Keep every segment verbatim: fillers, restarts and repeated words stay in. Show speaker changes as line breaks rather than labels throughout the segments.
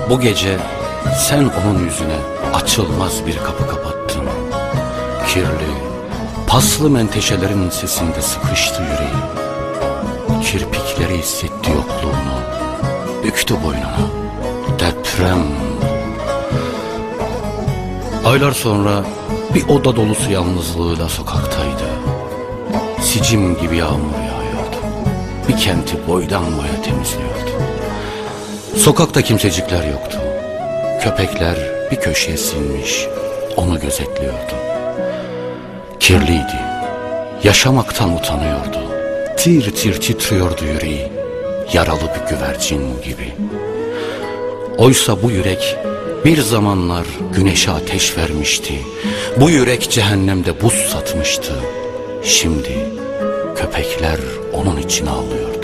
Bu gece sen onun yüzüne açılmaz bir kapı kapattın. Kirli, paslı menteşelerin sesinde sıkıştı yüreği. Kirpikleri hissetti yokluğunu, büktü boynunu. Deprem. Aylar sonra bir oda dolusu yalnızlığıyla sokaktaydı. Sicim gibi yağmur yağıyordu. Bir kenti boydan boya temizliyordu. Sokakta kimsecikler yoktu. Köpekler bir köşeye sinmiş, onu gözetliyordu. Kirliydi, yaşamaktan utanıyordu. Tir tir titriyordu yüreği, yaralı bir güvercin gibi. Oysa bu yürek bir zamanlar güneşe ateş vermişti. Bu yürek cehennemde buz satmıştı. Şimdi köpekler onun için ağlıyordu.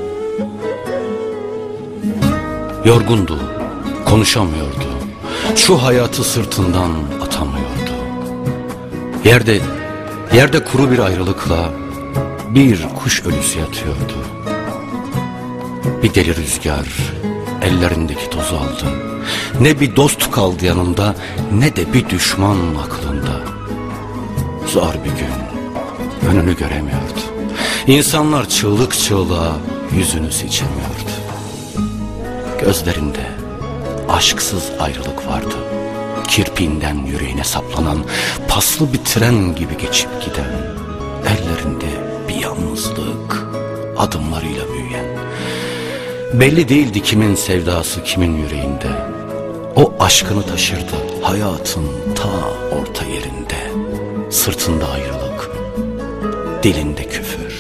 Yorgundu, konuşamıyordu. Şu hayatı sırtından atamıyordu. Yerde, yerde kuru bir ayrılıkla bir kuş ölüsü yatıyordu. Bir deli rüzgar ellerindeki tozu aldı. Ne bir dost kaldı yanında, ne de bir düşman aklında. Zor bir gün, önünü göremiyordu. İnsanlar çığlık çığlığa yüzünü seçemiyordu. Gözlerinde aşksız ayrılık vardı. Kirpiğinden yüreğine saplanan, paslı bir tren gibi geçip giden, ellerinde bir yalnızlık, adımlarıyla büyüyen. Belli değildi kimin sevdası kimin yüreğinde. O aşkını taşırdı hayatın ta orta yerinde. Sırtında ayrılık, dilinde küfür.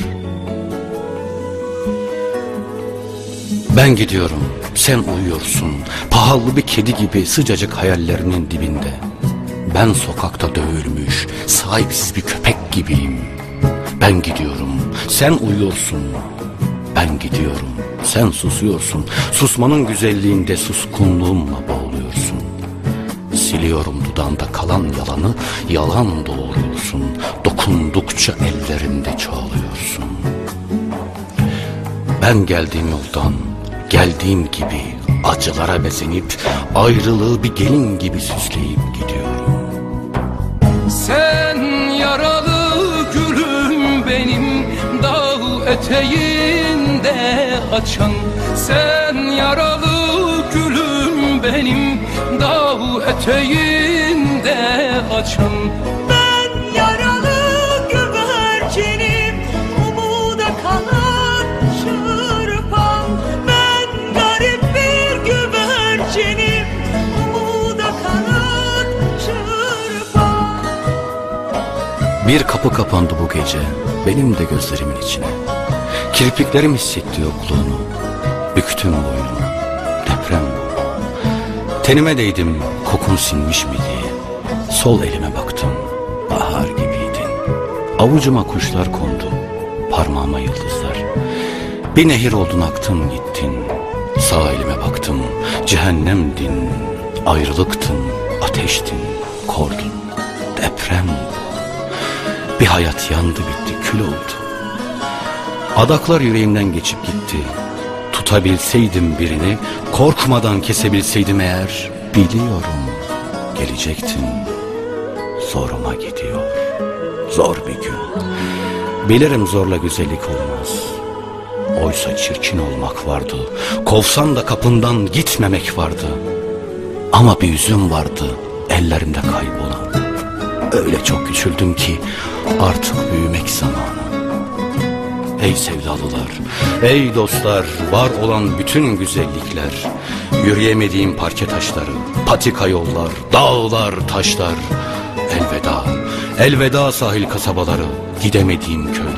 Ben gidiyorum, sen uyuyorsun. Pahalı bir kedi gibi sıcacık hayallerinin dibinde. Ben sokakta dövülmüş, sahipsiz bir köpek gibiyim. Ben gidiyorum, sen uyuyorsun. Ben gidiyorum, sen susuyorsun. Susmanın güzelliğinde suskunluğumla boğuluyorsun. Siliyorum dudağında kalan yalanı, yalan doğuruyorsun. Dokundukça ellerinde çoğalıyorsun. Ben geldiğim yoldan, geldiğim gibi acılara bezenip ayrılığı bir gelin gibi süsleyip gidiyorum.
Sen yaralı gülüm benim, dağ eteğinde açan. Sen yaralı gülüm benim, dağ eteğinde açan.
Ben yaralı güvercinim, umuda kanat çırpan. Ben garip bir güvercinim, umuda kanat çırpan.
Bir kapı kapandı bu gece benim de gözlerimin içine. Kirpiklerim hissetti yokluğunu, büktüm boynumu. Deprem bu. Tenime değdim, kokun sinmiş mi diye. Sol elime baktım, bahar gibiydin. Avucuma kuşlar kondu, parmağıma yıldızlar. Bir nehir oldun, aktın gittin. Sağ elime baktım, cehennemdin. Ayrılıktın, ateştin, kordun. Deprem bu. Bir hayat yandı bitti, kül oldu. Adaklar yüreğimden geçip gitti. Tutabilseydim birini, korkmadan kesebilseydim eğer, biliyorum gelecektin. Zoruma gidiyor, zor bir gün. Bilirim zorla güzellik olmaz. Oysa çirkin olmak vardı. Kovsan da kapından gitmemek vardı. Ama bir yüzüm vardı ellerimde kaybolan. Öyle çok küçüldüm ki artık büyümek zamanı. Ey sevdalılar, ey dostlar, var olan bütün güzellikler, yürüyemediğim parke taşları, patika yollar, dağlar, taşlar, elveda, elveda sahil kasabaları, gidemediğim köyler.